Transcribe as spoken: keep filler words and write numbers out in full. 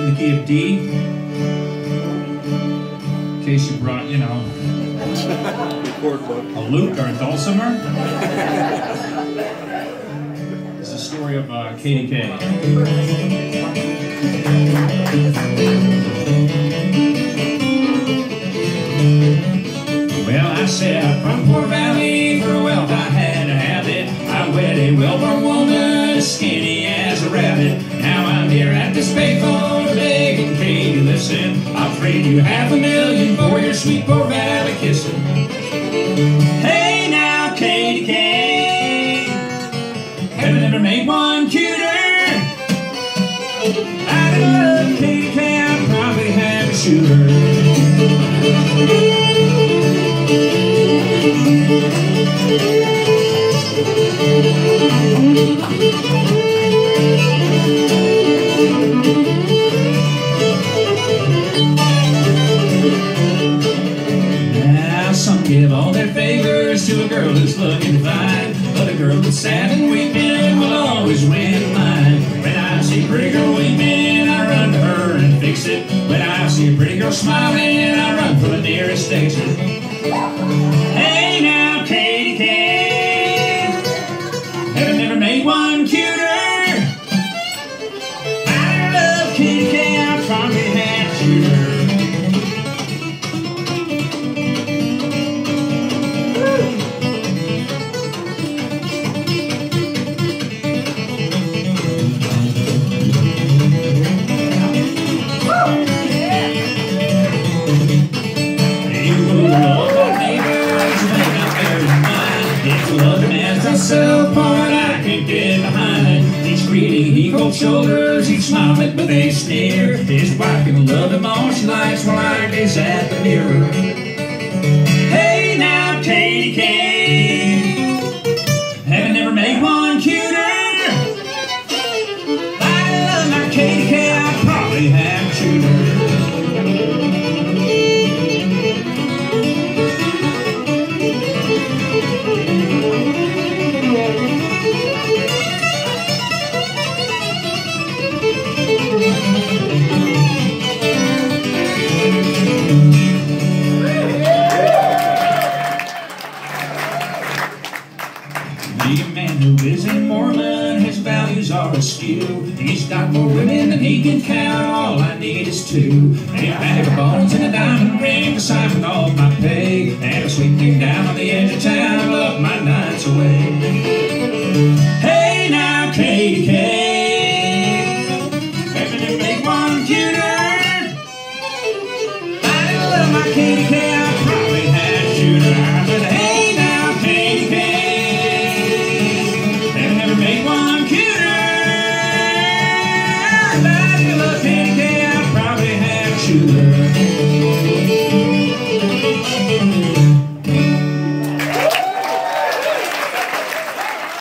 in the key of D. In case you brought, you know, a lute or a dulcimer. It's the story of uh, Katie K. Well, I said I'm from Poor Valley, for wealth I had to have it. I wed a well-born woman, skinny as a rabbit. Now I'm here at this payphone begging Katie, listen, I'll trade you half a million for your sweet Poor Valley kissing. Hey now, Katie K, heaven never made one cuter. I love Katie K, I'd probably have a shooter. Now some give all their favors to a girl who's looking fine, but a girl that's sad and weeping will always win mine. When I see a pretty girl weeping, I run to her and fix it. When I see a pretty girl smiling, I run for the nearest station. Hey now, Katie K, heaven never made one cuter. I love Katie K, I'll probably have to shoot her. Myself part I can't get behind. Each greeting he cold shoulders, each smiling but they sneer. His wife can love him all she likes while I gaze at the mirror. Hey now, Katie K, heaven never made one cuter. I love my Katie K, I'd probably have a shooter. The man who is in Mormon, his values are askew. He's got more women than he can count, all I need is two. A bag of bones and a diamond ring to sign with all my pay, and a sweet thing down on the edge of town, I love my nights away.